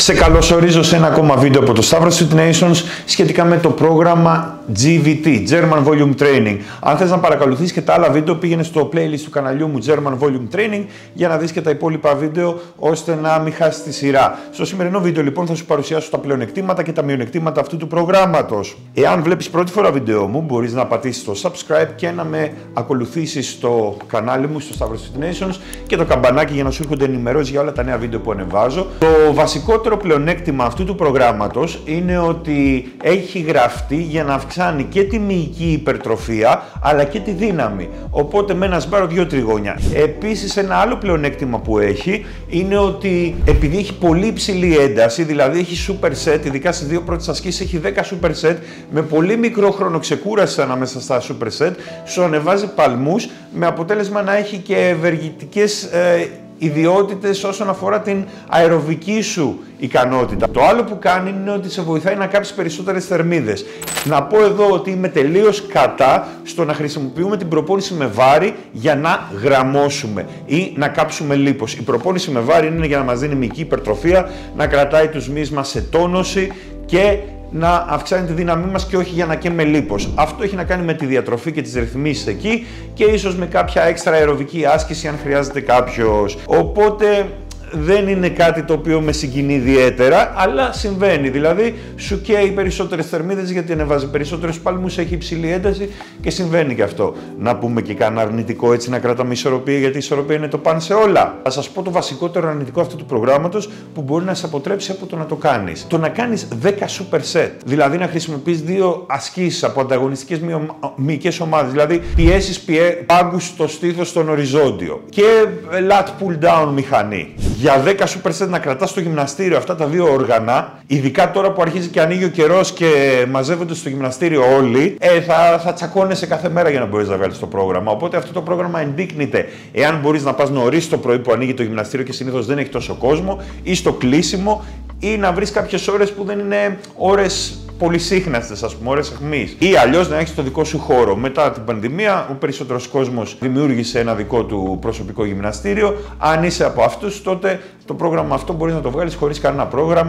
Σε καλωσορίζω σε ένα ακόμα βίντεο από το Stavros Fit Nations σχετικά με το πρόγραμμα GVT, German Volume Training. Αν θες να παρακολουθείς και τα άλλα βίντεο, πήγαινε στο playlist του καναλιού μου German Volume Training για να δεις και τα υπόλοιπα βίντεο, ώστε να μην χάσεις τη σειρά. Στο σημερινό βίντεο λοιπόν θα σου παρουσιάσω τα πλεονεκτήματα και τα μειονεκτήματα αυτού του προγράμματος. Εάν βλέπεις πρώτη φορά βίντεο μου, μπορείς να πατήσεις το subscribe και να με ακολουθήσεις στο κανάλι μου, στο Stavros Fit Nations, και το καμπανάκι για να σου έρχονται ενημερώσεις για όλα τα νέα βίντεο που ανεβάζω. Το βασικότερο πλεονέκτημα αυτού του προγράμματος είναι ότι έχει γραφτεί για να αυξάνει και τη μυϊκή υπερτροφία αλλά και τη δύναμη. Οπότε με ένα σπάρο 2 τριγώνια. Επίσης, ένα άλλο πλεονέκτημα που έχει είναι ότι επειδή έχει πολύ υψηλή ένταση, δηλαδή έχει super set, ειδικά στις δύο πρώτες ασκήσεις έχει 10 super set, με πολύ μικρό χρόνο ξεκούρασης ανάμεσα στα super set, σου ανεβάζει παλμούς με αποτέλεσμα να έχει και ευεργετικές ιδιότητες όσον αφορά την αεροβική σου ικανότητα. Το άλλο που κάνει είναι ότι σε βοηθάει να κάψεις περισσότερες θερμίδες. Να πω εδώ ότι είμαι τελείως κατά στο να χρησιμοποιούμε την προπόνηση με βάρη για να γραμμώσουμε ή να κάψουμε λίπος. Η προπόνηση με βάρη είναι για να μας δίνει μυϊκή υπερτροφία, να κρατάει τους μυς μας σε τόνωση και να αυξάνει τη δύναμή μας και όχι για να καίμε λίπος. Αυτό έχει να κάνει με τη διατροφή και τις ρυθμίσεις εκεί και ίσως με κάποια έξτρα αεροβική άσκηση αν χρειάζεται κάποιος. Οπότε δεν είναι κάτι το οποίο με συγκινεί ιδιαίτερα, αλλά συμβαίνει. Δηλαδή, σου καίει περισσότερες θερμίδες γιατί ανεβάζει περισσότερους παλμούς, έχει υψηλή ένταση και συμβαίνει και αυτό. Να πούμε και κανένα αρνητικό, έτσι να κρατάμε ισορροπία, γιατί η ισορροπία είναι το παν σε όλα. Θα σας πω το βασικότερο αρνητικό αυτού του προγράμματος που μπορεί να σε αποτρέψει από το να το κάνεις. Το να κάνεις 10 super set, δηλαδή να χρησιμοποιείς δύο ασκήσεις από ανταγωνιστικές μυϊκές ομάδες, δηλαδή πιέσεις πάγκους στο στήθος στον οριζόντιο και lat pull down μηχανή. Για 10 super set να κρατάς στο γυμναστήριο αυτά τα δύο όργανα, ειδικά τώρα που αρχίζει και ανοίγει ο καιρός και μαζεύονται στο γυμναστήριο όλοι, θα τσακώνεσαι κάθε μέρα για να μπορείς να βγάλεις το πρόγραμμα. Οπότε αυτό το πρόγραμμα ενδείκνυται εάν μπορείς να πας νωρίς το πρωί που ανοίγει το γυμναστήριο και συνήθως δεν έχει τόσο κόσμο, ή στο κλείσιμο, ή να βρεις κάποιες ώρες που δεν είναι ώρες πολυσύχναστες, ας πούμε, ώρες αιχμής. Ή αλλιώς να έχεις το δικό σου χώρο. Μετά την πανδημία, ο περισσότερος κόσμος δημιούργησε ένα δικό του προσωπικό γυμναστήριο. Αν είσαι από αυτούς, τότε το πρόγραμμα αυτό μπορείς να το βγάλεις χωρίς κανένα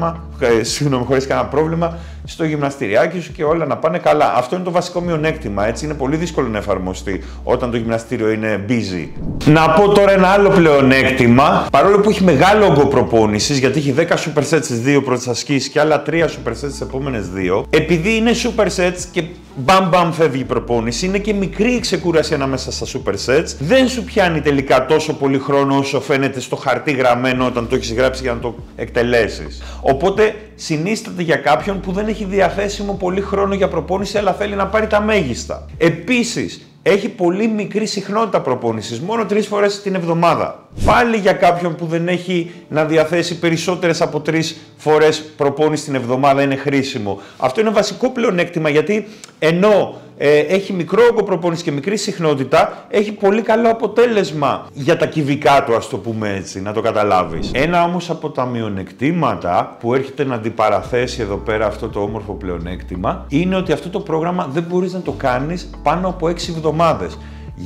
χωρίς κανένα πρόβλημα στο γυμναστηριάκι σου και όλα να πάνε καλά. Αυτό είναι το βασικό μειονέκτημα. Έτσι, είναι πολύ δύσκολο να εφαρμοστεί όταν το γυμναστήριο είναι busy. Να πω τώρα ένα άλλο πλεονέκτημα. Παρόλο που έχει μεγάλο όγκο προπόνησης, γιατί έχει 10 super sets στις δύο πρώτες ασκήσεις και άλλα 3 super sets στις επόμενες δύο, επειδή είναι super sets και μπαμ φεύγει η προπόνηση, είναι και μικρή η ξεκούραση ανάμεσα στα super sets, δεν σου πιάνει τελικά τόσο πολύ χρόνο όσο φαίνεται στο χαρτί γραμμένο όταν το έχεις γράψει για να το εκτελέσεις. Οπότε συνίσταται για κάποιον που δεν έχει διαθέσιμο πολύ χρόνο για προπόνηση, αλλά θέλει να πάρει τα μέγιστα. Επίσης, έχει πολύ μικρή συχνότητα προπόνησης, μόνο 3 φορές την εβδομάδα. Πάλι για κάποιον που δεν έχει να διαθέσει περισσότερες από 3 φορές προπόνηση την εβδομάδα είναι χρήσιμο. Αυτό είναι βασικό πλεονέκτημα, γιατί ενώ έχει μικρό όγκο προπόνηση και μικρή συχνότητα, έχει πολύ καλό αποτέλεσμα για τα κυβικά του, ας το πούμε έτσι, να το καταλάβεις. Ένα όμως από τα μειονεκτήματα που έρχεται να αντιπαραθέσει εδώ πέρα αυτό το όμορφο πλεονέκτημα είναι ότι αυτό το πρόγραμμα δεν μπορείς να το κάνεις πάνω από 6 εβδομάδες.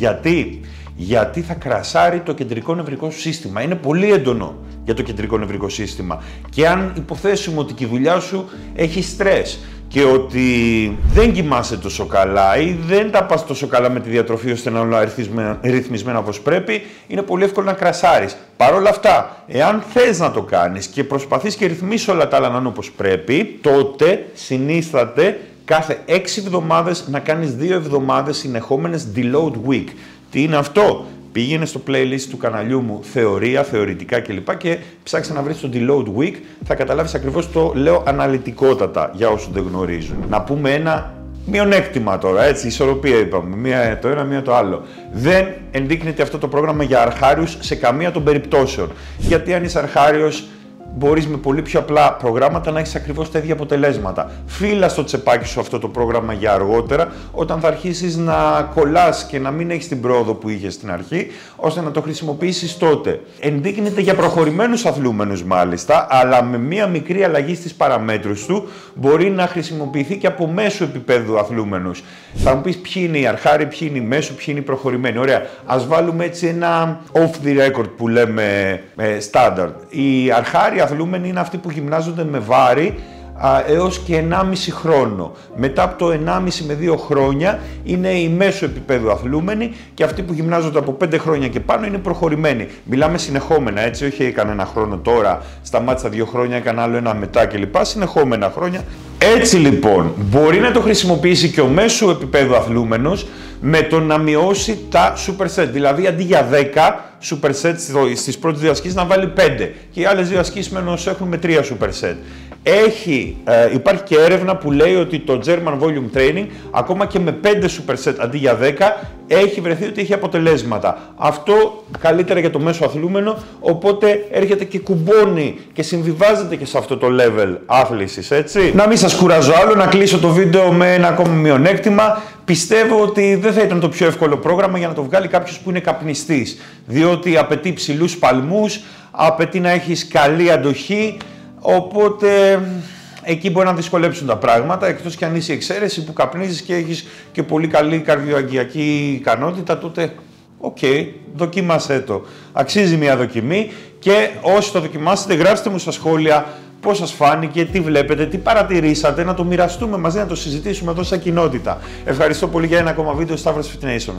Γιατί θα κρασάρει το κεντρικό νευρικό σου σύστημα. Είναι πολύ έντονο για το κεντρικό νευρικό σύστημα. Και αν υποθέσουμε ότι και η δουλειά σου έχει στρες και ότι δεν κοιμάσαι τόσο καλά ή δεν τα πας τόσο καλά με τη διατροφή ώστε να είναι όλα ρυθμισμένα όπως πρέπει, είναι πολύ εύκολο να κρασάρεις. Παρ' όλα αυτά, εάν θες να το κάνεις και προσπαθείς και ρυθμίσεις όλα τα άλλα να είναι όπως πρέπει, τότε συνίσταται κάθε 6 εβδομάδες να κάνεις 2 εβδομάδες συνεχόμενες deload week. Τι είναι αυτό? Πήγαινε στο playlist του καναλιού μου θεωρία, θεωρητικά κλπ. Και ψάξε να βρεις το deload week, θα καταλάβεις ακριβώς, το λέω αναλυτικότατα για όσους δεν γνωρίζουν. Να πούμε ένα μειονέκτημα τώρα, έτσι, ισορροπία είπαμε, μία το ένα, μία το άλλο. Δεν ενδείκνεται αυτό το πρόγραμμα για αρχάριους σε καμία των περιπτώσεων. Γιατί αν είσαι αρχάριος, μπορείς με πολύ πιο απλά προγράμματα να έχεις ακριβώς τα ίδια αποτελέσματα. Φύλλα στο τσεπάκι σου αυτό το πρόγραμμα για αργότερα, όταν θα αρχίσεις να κολλάς και να μην έχεις την πρόοδο που είχες στην αρχή, ώστε να το χρησιμοποιήσεις τότε. Ενδείκνεται για προχωρημένους αθλούμενους μάλιστα, αλλά με μία μικρή αλλαγή στις παραμέτρους του μπορεί να χρησιμοποιηθεί και από μέσου επίπεδου αθλούμενους. Θα μου πεις ποιοι είναι οι αρχάροι, ποιοι είναι οι μέσου, ποιοι είναι οι προχωρημένοι. Ωραία, ας βάλουμε έτσι ένα off the record που λέμε standard. Οι αρχάροι αθλούμενοι είναι αυτοί που γυμνάζονται με βάρη έως και 1,5 χρόνο. Μετά από το 1,5 με 2 χρόνια είναι οι μέσο επίπεδου αθλούμενοι και αυτοί που γυμνάζονται από 5 χρόνια και πάνω είναι προχωρημένοι. Μιλάμε συνεχόμενα, έτσι, όχι κανένα χρόνο τώρα, σταμάτησα 2 χρόνια, έκανα άλλο ένα μετά κλπ. Συνεχόμενα χρόνια. Έτσι λοιπόν, μπορεί να το χρησιμοποιήσει και ο μέσου επίπεδου αθλούμενος με το να μειώσει τα superset. Δηλαδή, αντί για 10 superset στις πρώτες 2 ασκήσεις, να βάλει 5. Και οι άλλες 2 ασκήσεις μένουν όσο έχουν με 3 superset. Υπάρχει και έρευνα που λέει ότι το German Volume Training, ακόμα και με 5 superset αντί για 10, έχει βρεθεί ότι έχει αποτελέσματα. Αυτό καλύτερα για το μέσο αθλούμενο, οπότε έρχεται και κουμπώνει και συμβιβάζεται και σε αυτό το level άθλησης, έτσι. Να μην σας κουράζω άλλο, να κλείσω το βίντεο με ένα ακόμα μειονέκτημα. Πιστεύω ότι δεν θα ήταν το πιο εύκολο πρόγραμμα για να το βγάλει κάποιος που είναι καπνιστής, διότι απαιτεί ψηλούς παλμούς, απαιτεί να έχεις καλή αντοχή, οπότε εκεί μπορεί να δυσκολέψουν τα πράγματα, εκτός και αν είσαι η εξαίρεση που καπνίζεις και έχεις και πολύ καλή καρδιοαγγειακή ικανότητα, τότε δοκίμασέ το. Αξίζει μια δοκιμή και όσοι το δοκιμάσετε, γράψτε μου στα σχόλια πώς σας φάνηκε, τι βλέπετε, τι παρατηρήσατε, να το μοιραστούμε μαζί, να το συζητήσουμε εδώ σαν κοινότητα. Ευχαριστώ πολύ για ένα ακόμα βίντεο, Stavros Fit Nation.